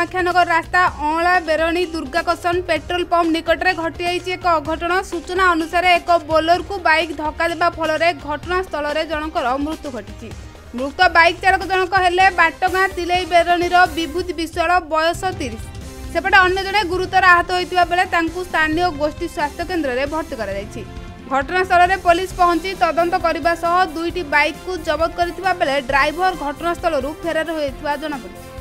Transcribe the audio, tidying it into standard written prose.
कामाख्यानगर रास्ता अँला बेरणी दुर्गाकसन petrol pump निकट में घटी एक अघटन। सूचना अनुसार एक बोलर को बाइक धक्का देवा फल घटनास्थल में जनकर मृत्यु घटी। मृत बाइक चालक जनक हेले बाटगाँ तिलई बेरणीर विभूति विश्वाल बयस 30। सेपटे अन्य जने गुरुतर आहत होइतिबा बेले तांकु स्थानीय गोष्ठी स्वास्थ्य केन्द्र में भर्ती करा जायछि। घटनास्थल में पुलिस पहुंची तदंत करने सह दुईटी बाइक को जबत करथिबा बेले ड्राइवर घटनास्थल फेरार होइतिबा जणापड़िछि।